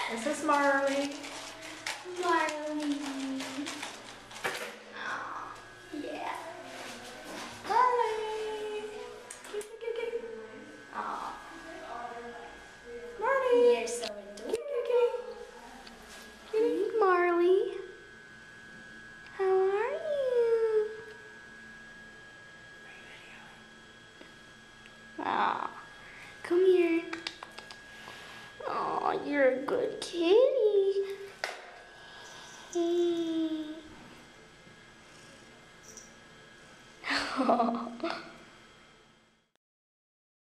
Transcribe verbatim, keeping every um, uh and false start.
This is Marley. Marley. Oh, yeah. Marley. Kitty, kitty, kitty. Oh, Marley. you're so adorable. Kitty. Marley. How are you? Oh, come here. Oh, you're a good kitty. Hey.